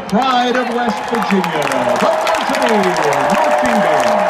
pride of West Virginia, the Mountaineer.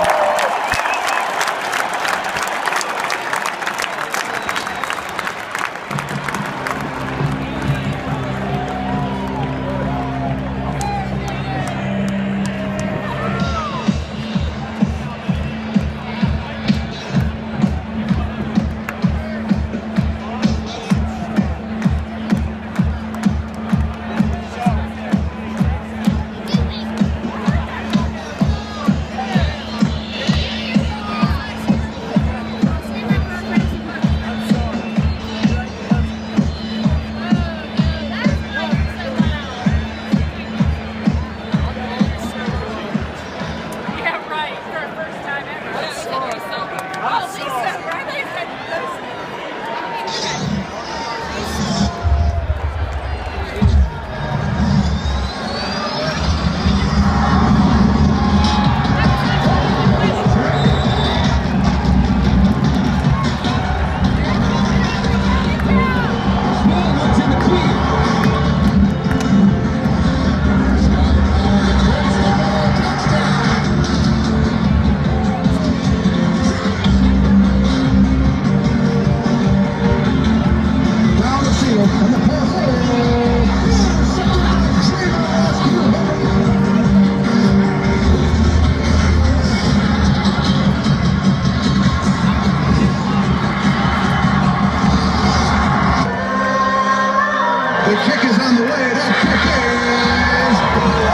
The kick is on the way. That kick is good.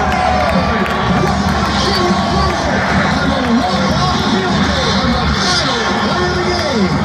And a walk-off field goal on the final play of the game.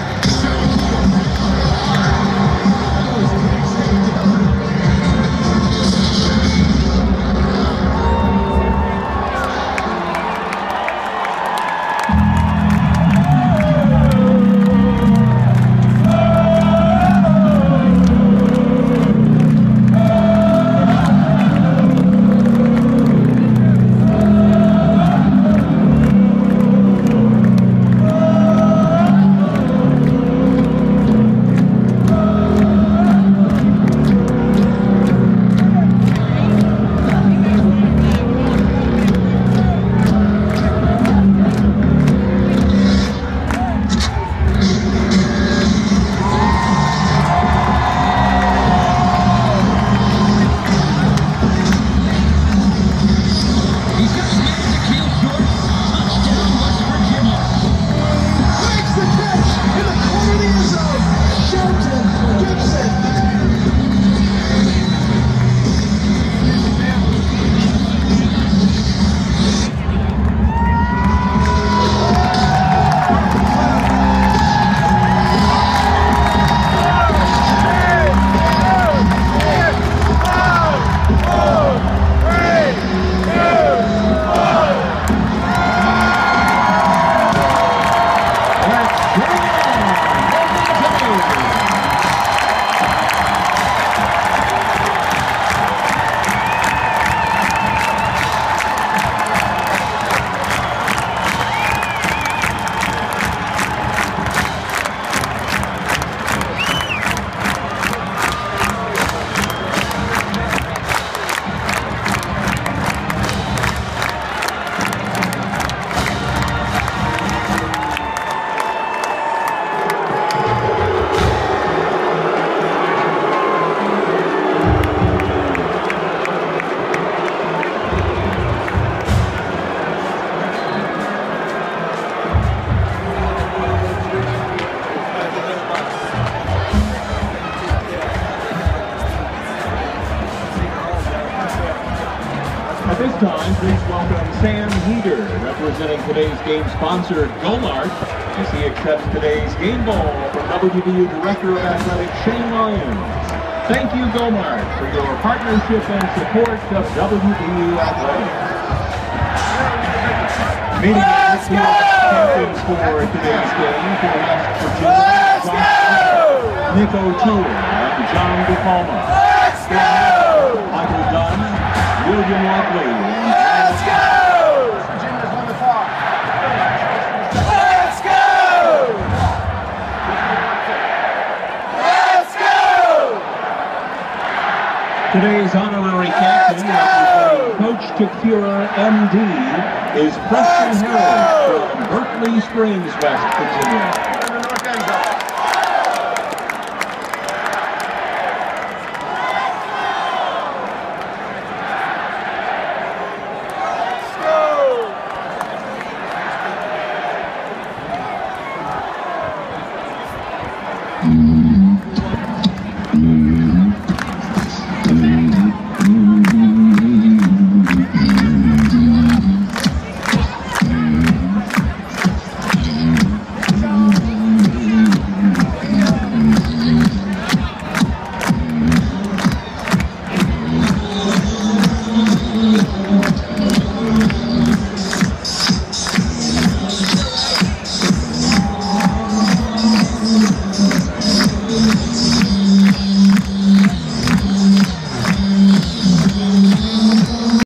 At this time, please welcome Sam Heater, representing today's game sponsor, Gomart, as he accepts today's game ball from WVU Director of Athletics, Shane Lyons. Thank you, Gomart, for your partnership and support of WVU Athletics. Meeting the champions for today's game for West Virginia, Nick O'Toole and John DePalma. Michael Dunn, William Luckley. Let's go! Virginia's on the clock. Let's go! Let's go! To Today's honorary captain, representing Coach Tafura, MD, is Preston Harris from Berkeley Springs, West Virginia. Mm-hmm.